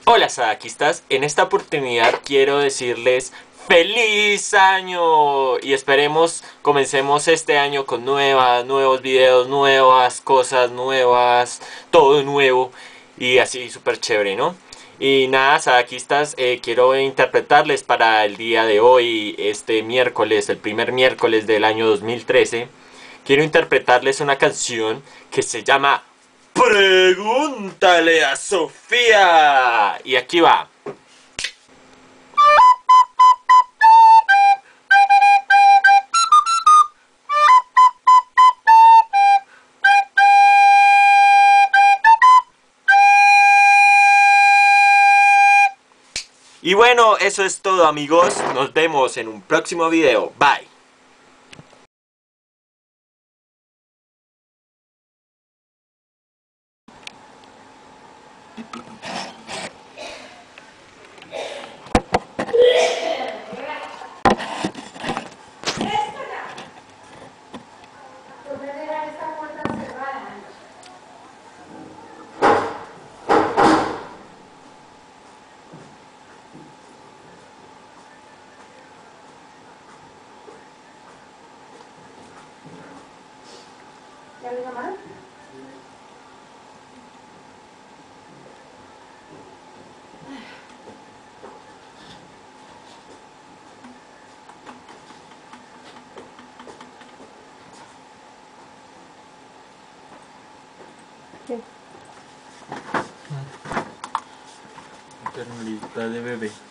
Hola Sadakistas, en esta oportunidad quiero decirles ¡Feliz año! Y esperemos comencemos este año con nuevos videos, nuevas cosas nuevas, todo nuevo y así súper chévere, ¿no? Y nada, Sadakistas, quiero interpretarles para el día de hoy, este miércoles, el primer miércoles del año 2013. Quiero interpretarles una canción que se llama Pregúntale a Sofía. Y aquí va. Y bueno, eso es todo, amigos. Nos vemos en un próximo video. Bye. ¿Ya lo llamaron? ¿Qué? Ternurita de bebé.